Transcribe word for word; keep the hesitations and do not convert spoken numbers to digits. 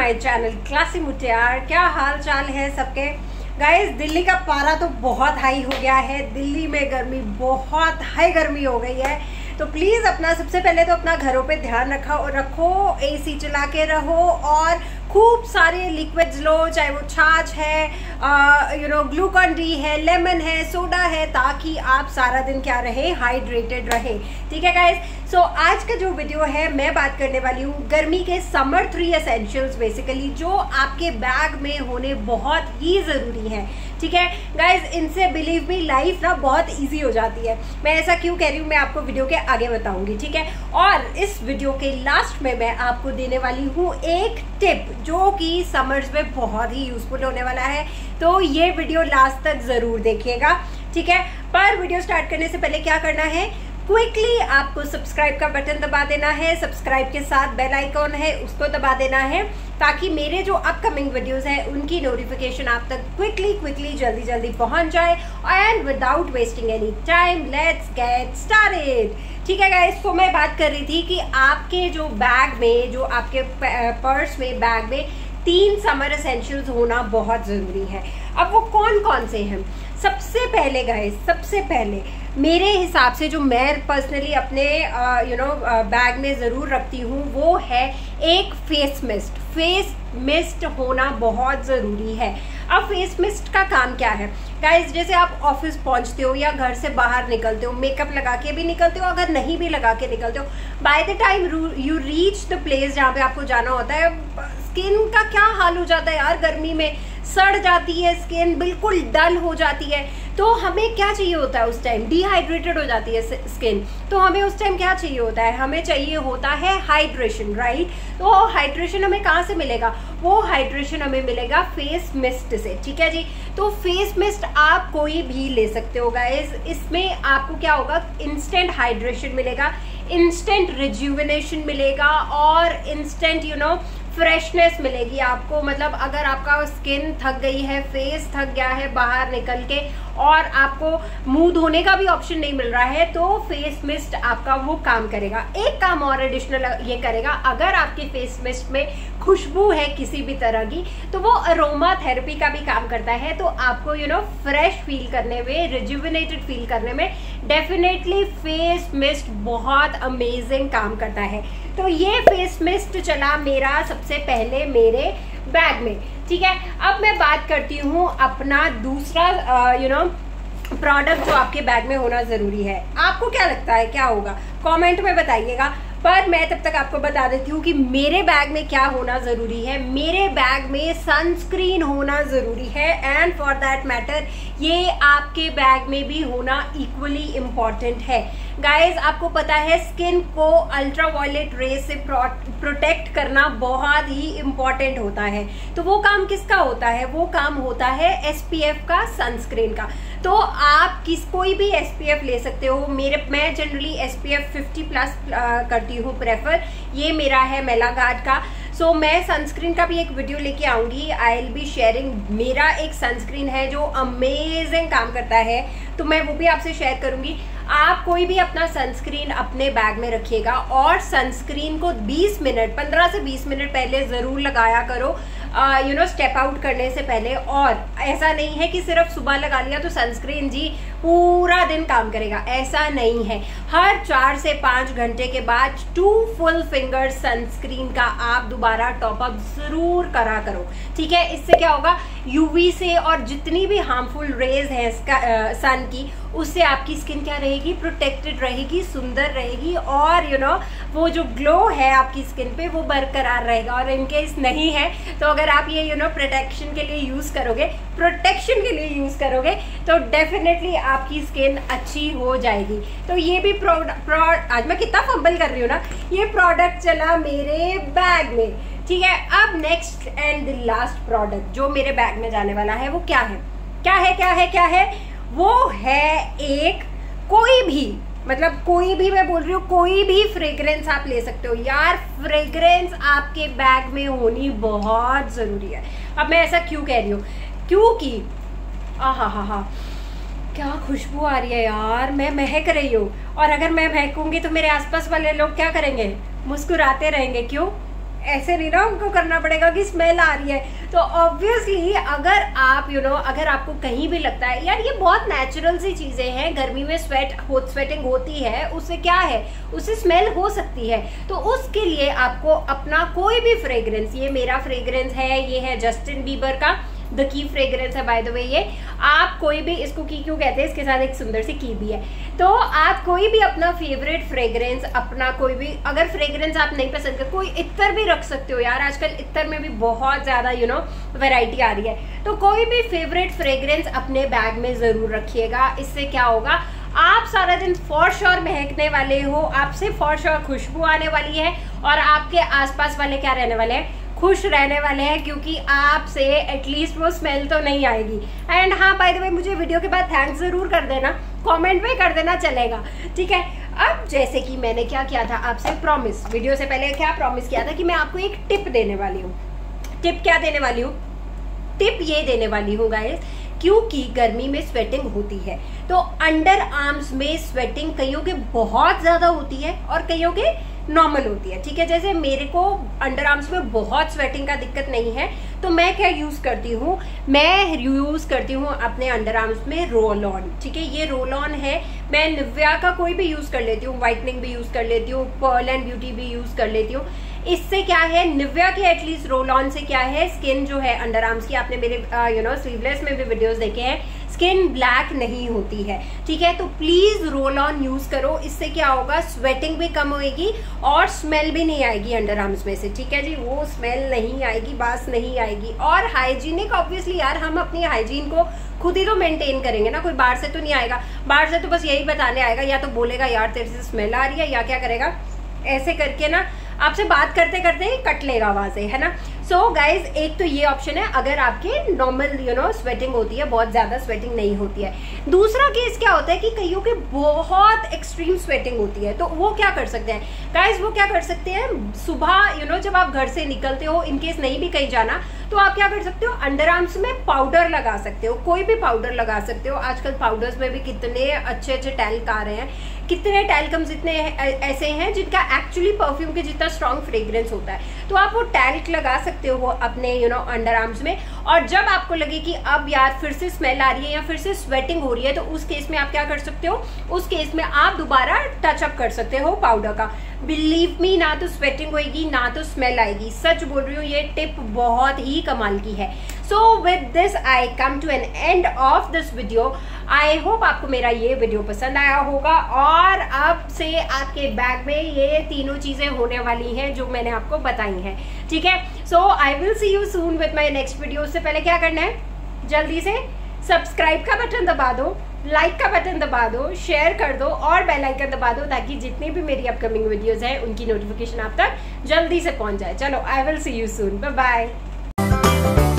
My channel classy मुटियार। क्या हाल चाल है सबके गाइस। दिल्ली का पारा तो बहुत हाई हो गया है, दिल्ली में गर्मी बहुत हाई गर्मी हो गई है। तो प्लीज़ अपना सबसे पहले तो अपना घरों पे ध्यान रखा और रखो, एसी चला के रहो और खूब सारे लिक्विड्स लो, चाहे वो छाछ है, यू नो ग्लूकॉन डी है, लेमन है, सोडा है, ताकि आप सारा दिन क्या रहे, हाइड्रेटेड रहे। ठीक है गाइस। सो so, आज का जो वीडियो है मैं बात करने वाली हूँ गर्मी के समर थ्री एसेंशियल्स बेसिकली जो आपके बैग में होने बहुत ही ज़रूरी है। ठीक है गाइज, इनसे बिलीव मी लाइफ ना बहुत इजी हो जाती है। मैं ऐसा क्यों कह रही हूँ मैं आपको वीडियो के आगे बताऊंगी। ठीक है, और इस वीडियो के लास्ट में मैं आपको देने वाली हूँ एक टिप जो कि समर्स में बहुत ही यूजफुल होने वाला है। तो ये वीडियो लास्ट तक जरूर देखिएगा। ठीक है, पर वीडियो स्टार्ट करने से पहले क्या करना है, क्विकली आपको सब्सक्राइब का बटन दबा देना है। सब्सक्राइब के साथ बेल आइकॉन है उसको दबा देना है ताकि मेरे जो अपकमिंग वीडियोस हैं उनकी नोटिफिकेशन आप तक क्विकली क्विकली जल्दी जल्दी पहुंच जाए। And without wasting any time let's get started. ठीक है गाइस, तो मैं बात कर रही थी कि आपके जो बैग में, जो आपके पर्स में, बैग में तीन समर एसेंशियल्स होना बहुत जरूरी है। अब वो कौन कौन से हैं? सबसे पहले गाइस, सबसे पहले मेरे हिसाब से जो मैं पर्सनली अपने यू नो बैग में ज़रूर रखती हूँ वो है एक फेस मिस्ट। फेस मिस्ट होना बहुत ज़रूरी है। अब फेस मिस्ट का काम क्या है गाइज, जैसे आप ऑफिस पहुँचते हो या घर से बाहर निकलते हो, मेकअप लगा के भी निकलते हो, अगर नहीं भी लगा के निकलते हो, by the time you reach the place जहाँ पे आपको जाना होता है, स्किन का क्या हाल हो जाता है यार, गर्मी में सड़ जाती है स्किन, बिल्कुल डल हो जाती है। तो हमें क्या चाहिए होता है उस टाइम, डिहाइड्रेटेड हो जाती है स्किन। तो हमें उस टाइम क्या चाहिए होता है, हमें चाहिए होता है हाइड्रेशन, राइट। तो हाइड्रेशन हमें कहाँ से मिलेगा, वो हाइड्रेशन हमें मिलेगा फेस मिस्ट से। ठीक है जी, तो फेस मिस्ट आप कोई भी ले सकते हो गाइस। इसमें आपको क्या होगा, इंस्टेंट हाइड्रेशन मिलेगा, इंस्टेंट रिज्यूविनेशन मिलेगा और इंस्टेंट यू नो फ्रेशनेस मिलेगी आपको। मतलब अगर आपका स्किन थक गई है, फेस थक गया है बाहर निकल के और आपको मुंह धोने का भी ऑप्शन नहीं मिल रहा है, तो फेस मिस्ट आपका वो काम करेगा। एक काम और एडिशनल ये करेगा, अगर आपके फेस मिस्ट में खुशबू है किसी भी तरह की तो वो अरोमा थेरेपी का भी काम करता है। तो आपको यू नो फ्रेश फील करने में, रिजुविनेटेड फील करने में डेफिनेटली फेस मिस्ट बहुत अमेजिंग काम करता है। तो ये फेस मिस्ट चला मेरा सबसे पहले मेरे बैग में। ठीक है, अब मैं बात करती हूँ अपना दूसरा यू नो प्रोडक्ट जो आपके बैग में होना जरूरी है। आपको क्या लगता है क्या होगा, कमेंट में बताइएगा। पर मैं तब तक आपको बता देती हूँ कि मेरे बैग में क्या होना जरूरी है। मेरे बैग में सनस्क्रीन होना जरूरी है एंड फॉर दैट मैटर ये आपके बैग में भी होना इक्वली इम्पॉर्टेंट है। गाइज, आपको पता है स्किन को अल्ट्रावायलेट रेज से प्रोटेक्ट करना बहुत ही इम्पॉर्टेंट होता है। तो वो काम किसका होता है, वो काम होता है एसपीएफ का, सनस्क्रीन का। तो आप किस कोई भी एसपीएफ ले सकते हो। मेरे मैं जनरली एसपीएफ फिफ्टी प्लस करती हूँ प्रेफर। ये मेरा है मेलागार्ड का। सो so, मैं सनस्क्रीन का भी एक वीडियो लेके आऊंगी, आई विल बी शेयरिंग। मेरा एक सनस्क्रीन है जो अमेजिंग काम करता है, तो मैं वो भी आपसे शेयर करूंगी। आप कोई भी अपना सनस्क्रीन अपने बैग में रखिएगा और सनस्क्रीन को बीस मिनट, पंद्रह से बीस मिनट पहले ज़रूर लगाया करो, यू नो स्टेप आउट करने से पहले। और ऐसा नहीं है कि सिर्फ सुबह लगा लिया तो सनस्क्रीन जी पूरा दिन काम करेगा, ऐसा नहीं है। हर चार से पाँच घंटे के बाद टू फुल फिंगर सनस्क्रीन का आप दोबारा टॉपअप जरूर करा करो। ठीक है, इससे क्या होगा, यूवी से और जितनी भी हार्मफुल रेज है सन की, उससे आपकी स्किन क्या रहेगी, प्रोटेक्टेड रहेगी, सुंदर रहेगी और यू नो वो जो ग्लो है आपकी स्किन पे वो बरकरार रहेगा। और इनकेस नहीं है तो अगर आप ये यू नो प्रोटेक्शन के लिए यूज करोगे, प्रोटेक्शन के लिए यूज करोगे तो डेफिनेटली आपकी स्किन अच्छी हो जाएगी। तो ये भी प्रोडक्ट, आज मैं कितना फंबल कर रही हूँ ना, ये प्रोडक्ट चला मेरे बैग में। ठीक है, अब next and the last product जो मेरे बैग में जाने वाला है वो क्या है, क्या है क्या है क्या है वो है एक कोई भी, मतलब कोई भी, मैं बोल रही हूँ कोई भी फ्रेग्रेंस आप ले सकते हो यार। फ्रेग्रेंस आपके बैग में होनी बहुत जरूरी है। अब मैं ऐसा क्यों कह रही हूँ, क्योंकि आहा हा हा क्या खुशबू आ रही है यार, मैं महक रही हूँ। और अगर मैं महकूंगी तो मेरे आसपास वाले लोग क्या करेंगे, मुस्कुराते रहेंगे। क्यों, ऐसे नहीं ना उनको करना पड़ेगा कि स्मेल आ रही है। तो ऑब्वियसली अगर आप यू you नो know, अगर आपको कहीं भी लगता है यार ये बहुत नेचुरल सी चीजें हैं, गर्मी में स्वेट हो स्वेटिंग होती है, उससे क्या है, उससे स्मेल हो सकती है, तो उसके लिए आपको अपना कोई भी फ्रेग्रेंस, ये मेरा फ्रेग्रेंस है, ये है जस्टिन बीबर का द की फ्रेग्रेंस है बाय द वे, ये आप कोई भी, इसको की क्यों कहते हैं, इसके साथ एक सुंदर सी की भी है। तो आप कोई भी अपना फेवरेट फ्रेग्रेंस, अपना कोई भी, अगर फ्रेग्रेंस आप नहीं पसंद कर, कोई इत्र भी रख सकते हो यार, आजकल इत्र में भी बहुत ज्यादा यू नो वैरायटी आ रही है। तो कोई भी फेवरेट फ्रेग्रेंस अपने बैग में जरूर रखिएगा। इससे क्या होगा, आप सारा दिन फॉर श्योर महकने वाले हो, आपसे फॉर श्योर खुशबू आने वाली है, और आपके आसपास वाले क्या रहने वाले हैं, खुश रहने वाले हैं, क्योंकि आपसे एटलीस्ट वो स्मेल तो नहीं आएगी। एंड हाँ बाय द वे मुझे वीडियो के बाद थैंक्स जरूर कर देना, कमेंट में कर देना चलेगा, ठीक है। अब जैसे कि मैंने क्या किया था आपसे प्रॉमिस, वीडियो से पहले क्या प्रॉमिस किया था कि मैं आपको एक टिप देने वाली हूँ। टिप क्या देने वाली हूँ, टिप ये देने वाली हूँ गाइस, क्योंकि गर्मी में स्वेटिंग होती है तो अंडर आर्म्स में स्वेटिंग कईयों के बहुत ज्यादा होती है और कईयों के नॉर्मल होती है, ठीक है। जैसे मेरे को अंडर आर्म्स में बहुत स्वेटिंग का दिक्कत नहीं है, तो मैं क्या यूज करती हूँ, मैं यूज करती हूँ अपने अंडर आर्म्स में रोल ऑन, ठीक है। ये रोल ऑन है, मैं निव्या का कोई भी यूज कर लेती हूँ, व्हाइटनिंग भी यूज कर लेती हूँ, पर्ल एंड ब्यूटी भी यूज कर लेती हूँ। इससे क्या है, निव्या के एटलीस्ट रोल ऑन से क्या है, स्किन जो है अंडर आर्म्स की, आपने मेरे यू नो स्लीवलेस में भी वीडियोस देखे हैं, स्किन ब्लैक नहीं होती है, ठीक है। तो प्लीज रोल ऑन यूज करो, इससे क्या होगा, स्वेटिंग भी कम होगी और स्मेल भी नहीं आएगी अंडर आर्म्स में से, ठीक है जी। वो स्मेल नहीं आएगी, बास नहीं आएगी। और हाइजीनिक, ऑब्वियसली यार हम अपनी हाइजीन को खुद ही तो मेंटेन करेंगे ना, कोई बाहर से तो नहीं आएगा। बाहर से तो बस यही बताने आएगा, या तो बोलेगा यार तेरे से स्मेल आ रही है, या क्या करेगा, ऐसे करके ना आपसे बात करते करते ही कट लेगा आवाज़ें, है ना। सो so गाइज, एक तो ये ऑप्शन है अगर आपके नॉर्मल यू नो स्वेटिंग होती है, बहुत ज्यादा स्वेटिंग नहीं होती है। दूसरा केस क्या होता है कि कईयों के बहुत एक्सट्रीम स्वेटिंग होती है, तो वो क्या कर सकते हैं गाइज, वो क्या कर सकते हैं, सुबह यू नो जब आप घर से निकलते हो, इनकेस नहीं भी कहीं जाना, तो आप क्या कर सकते हो, अंडर आर्म्स में पाउडर लगा सकते हो, कोई भी पाउडर लगा सकते हो। आजकल पाउडर्स में भी कितने अच्छे अच्छे टैल्क आ रहे हैं, कितने टैल्कम्स इतने ऐसे हैं जिनका एक्चुअली परफ्यूम के जितना स्ट्रॉन्ग फ्रेग्रेंस होता है, तो आप वो टैल्क लगा सकते हो अपने यू नो अंडर आर्म्स में। और जब आपको लगे कि अब यार फिर से स्मेल आ रही है या फिर से स्वेटिंग हो रही है, तो उस केस में आप क्या कर सकते हो, उस केस में आप दोबारा टचअप कर सकते हो पाउडर का। बिलीव मी, ना तो स्वेटिंग होगी ना तो स्मेल आएगी, सच बोल रही हूँ, ये टिप बहुत ही कमाल की है। So with this I come to an end of this video. I hope आपको मेरा ये वीडियो पसंद आया होगा, और अब से आपके बैग में ये तीनों चीजें होने वाली हैं जो मैंने आपको बताई हैं, ठीक है। So I will see you soon with my next video. उससे पहले क्या करना है, जल्दी से सब्सक्राइब का बटन दबा दो, लाइक का बटन दबा दो, शेयर कर दो और बेल आइकन दबा दो, ताकि जितनी भी मेरी अपकमिंग वीडियोस हैं उनकी नोटिफिकेशन आप तक जल्दी से पहुंच जाए। चलो, I will see you soon, bye bye.